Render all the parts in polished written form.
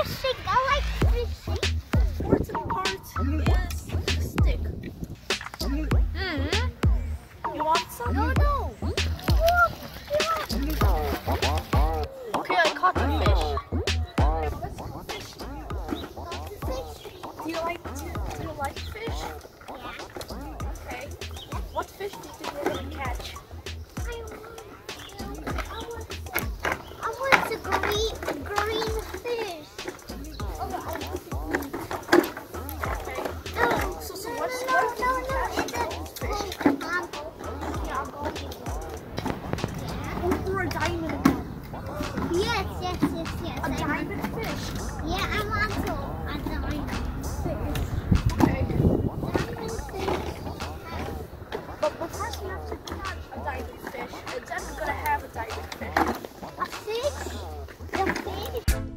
fishing. I like fishing. Important part is the stick. You want some? No, no. Okay, I caught the fish. Do you like fish? Okay. What fish do you think we're gonna catch? I want the green fish. So what's No. Or a diamond? Yes. A diamond fish. Yeah, I want to. A diamond fish. Okay. Diamond fish. But first we have to catch a diamond fish. And then we're gonna have a diamond fish. A fish? The fish?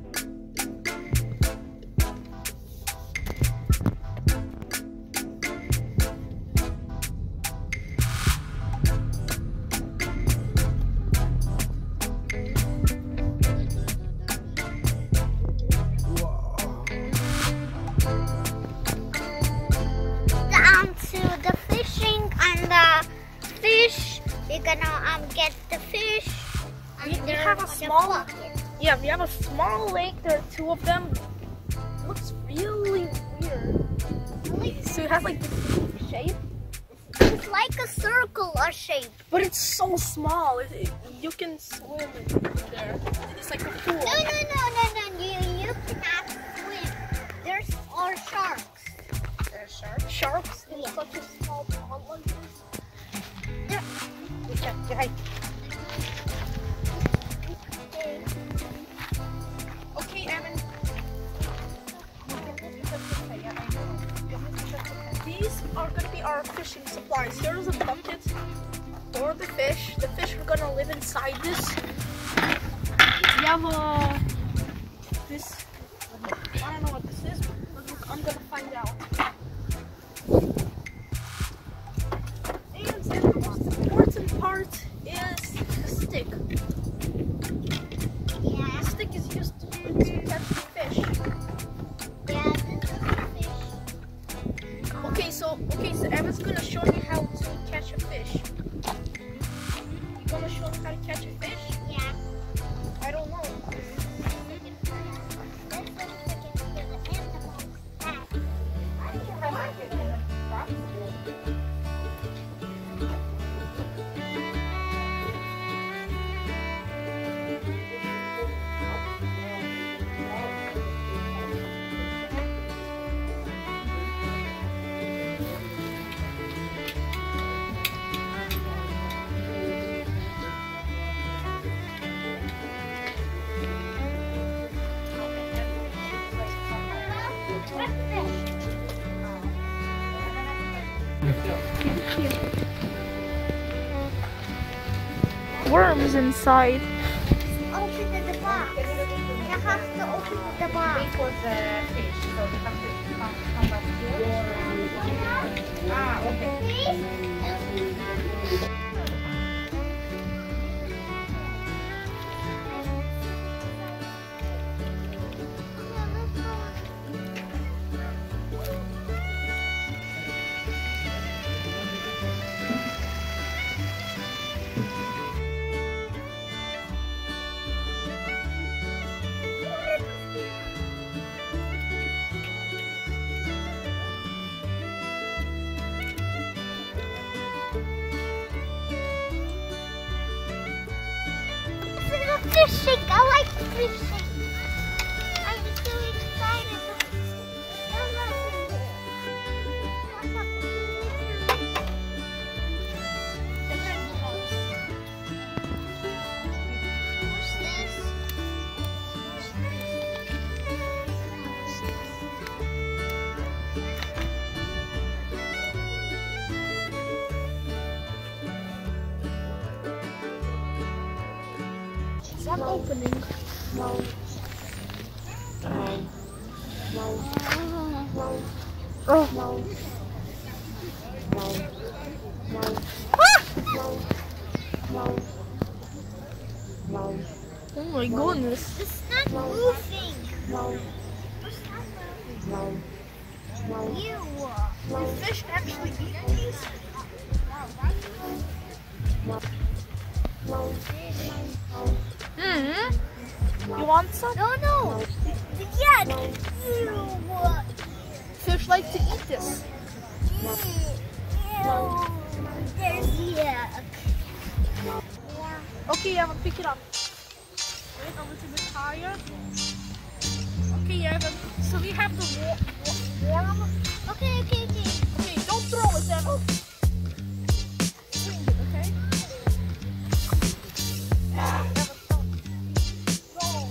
Down to the fishing and the fish. We're gonna get the fish. We have a small. Yeah, we have a small lake. There are two of them. Looks really weird. So it has like this shape, It's like a circular shape. but it's so small. You can swim in there. It's like a pool. No. You cannot swim. There's all sharks. There's sharks. Sharks in Yeah. such a small pond like this. Okay, Evan. These are gonna be our fishing supplies. Here's a bucket for the fish. The fish are gonna live inside this. We have this. I don't know what this is, but I'm gonna find out. And then the most important part is the stick. Yeah. The stick is used to catch the fish. Yeah, this is the fish. Okay, so Evan's gonna show me how to catch a fish. You gonna show me how to catch a fish? Yeah. I don't know. Worms inside. Open the box. You have to open the box. Wait for the fish, so you have to come back here. Ah, okay. Fishing. I like fishing. I'm so excited. What's this? One opening. Oh my goodness. It's not moving. You. Do fish actually eat these? You want some? No. Yeah. Ew. Fish like to eat this. Ew. There's yuck. Yeah. Okay, yeah, pick it up. Wait a little bit higher. Okay, yeah, so we have the worm. Okay. Okay, don't throw it, Emma. Swing it, okay? Emma, don't. Go.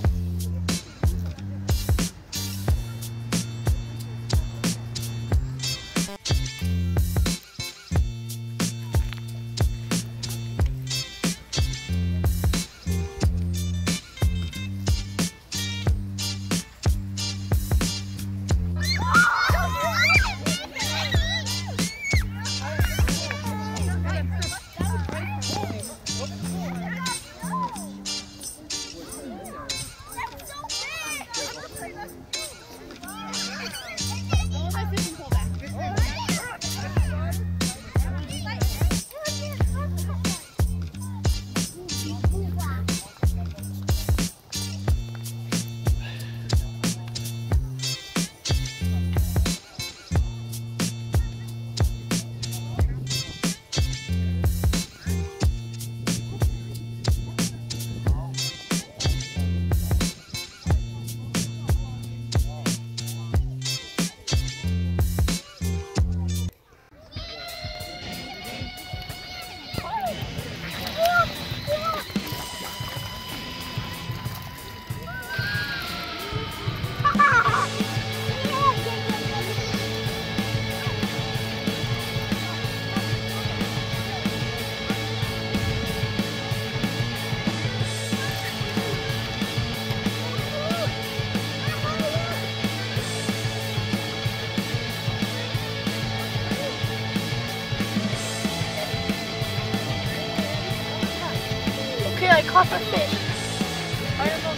Okay, I caught the fish. I don't know